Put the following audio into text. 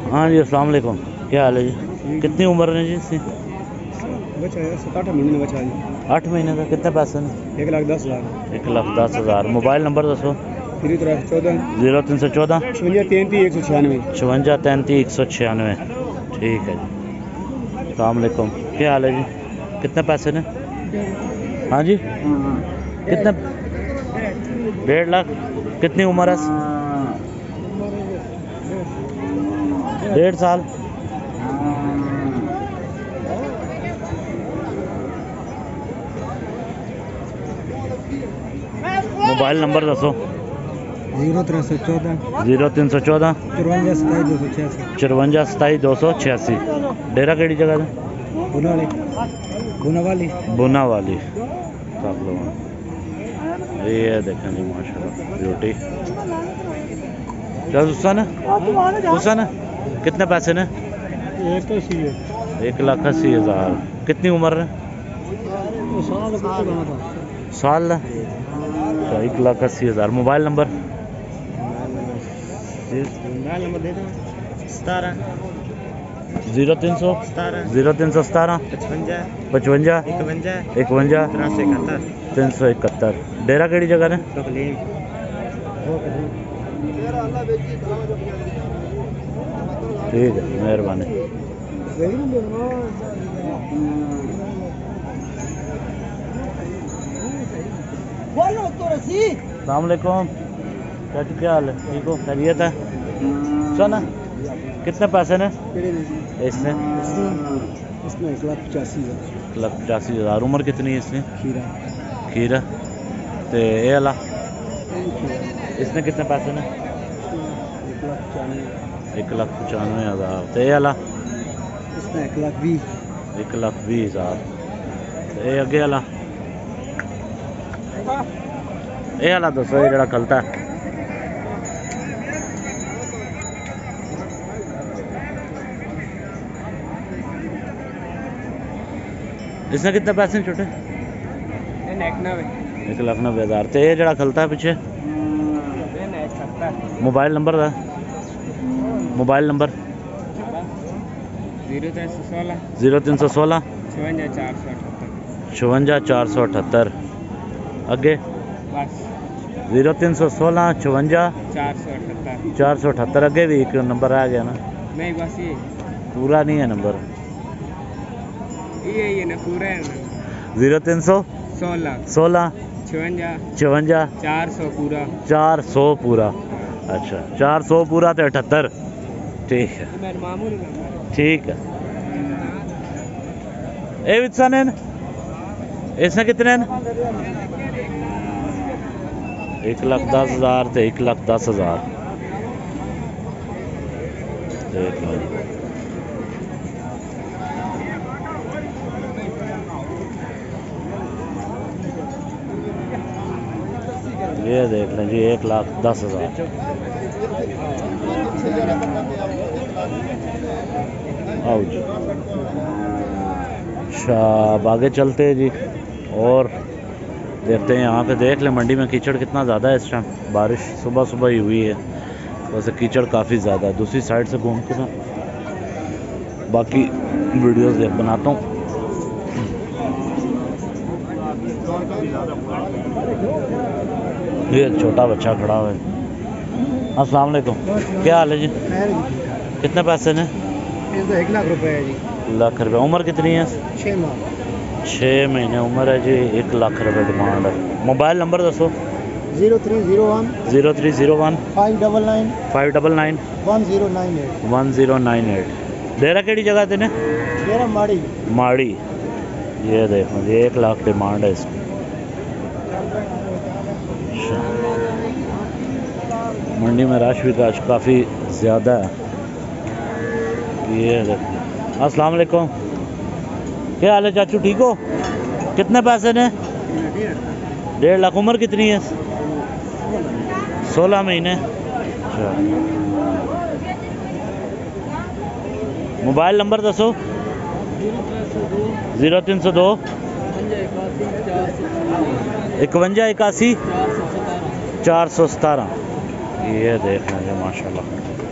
हाँ जी, अस्सलाम वालेकुम। क्या हाल है जी? कितनी उम्र है जी इसकी? बच्चा है 7-8 महीने बच्चा है 8 महीने का। कितने पैसे ने? 1,10,000 1,10,000। मोबाइल नंबर दसो। 314 0314 56 196। 56 33 196। ठीक है जी। अस्सलाम वालेकुम। क्या हाल है जी? कितने पैसे ने? हाँ जी, कितने? 1.5 लाख। कितनी उम्र है? 1.5 साल। मोबाइल नंबर दसो। 0314 0314 54 27 286। 54 27 286। डेरा केड़ी जगह है? गुनावाली बुना वाली। ये देखें जी, माशाल्लाह ब्यूटी। क्या हुसन है? कितने पैसे ने? 1,80,000। कितनी उम्र है? साल। अच्छा, 1,80,000। Mobile number? 0300 0317 55 51 371। डेरा केड़ी जगह है? ठीक है, मेहरबानी। अस्सलाम वालेकुम। क्या हाल है? ठीक हो? खैरियत है? सुना कितने पैसे ने इसने? इसमें 1,85,000। 1,85,000। उम्र कितनी है इसने? खीरा। तो ये वाला इसने कितने पैसे ने? 1,95,000। तो ये वाला? इसमें 1,20,000। 1,20,000। तो ये अगे वाला? ये वाला दसो, ये जरा खलता है। इसने कितने पैसे छोटे? 1,90,000। तो ये जरा खलता है पीछे? मोबाइल नंबर था? Mobile number? 0316 0316 54 478। अगे? 0316 54 478। अगे भी एक नंबर आ गया ना? नहीं, बस ये पूरा नहीं है नंबर? ये ना पूरा है ना। 0316 56 54 400 पूरा। 400 पूरा। अच्छा, 400 पूरा तो 78। ठीक है, मेरा मामूली नंबर। ठीक है। ए वित्सा ने इसने कितने? 1,10,000 तो 1,10,000। देख लो, ये देख लें जी, 1,10,000। आओ जी। अच्छा, अब आगे चलते हैं जी और देखते हैं। यहाँ पे देख लें मंडी में कीचड़ कितना ज़्यादा है इस टाइम। बारिश सुबह सुबह ही हुई है, वैसे कीचड़ काफ़ी ज़्यादा है। दूसरी साइड से घूम के मैं बाकी वीडियोस बनाता हूँ। ये एक छोटा बच्चा खड़ा हुआ है। अस्सलाम वालेकुम। क्या हाल है जी? कितने पैसे ने? 1,00,000 रुपए है जी। 1,00,000 रुपये। उम्र कितनी है? 6 माह। 6 महीने उम्र है जी। 1,00,000 रुपये डिमांड है। मोबाइल नंबर दसो। 0301 0301 599 599 1098। 1098। डेरा केड़ी जगह थे ने? मेरा माड़ी। माड़ी। ये देखो जी, 1,00,000 डिमांड है इसकी। मंडी में रश भी आज काफ़ी ज़्यादा है। ये देखो। अस्सलाम वालेकुम। क्या हाल है चाचू? ठीक हो? कितने पैसे ने? 1.5 लाख। उम्र कितनी है? 16 महीने। अच्छा, मोबाइल नंबर दसो। 0302 51 81 417। ये देख लेंगे माशाल्लाह।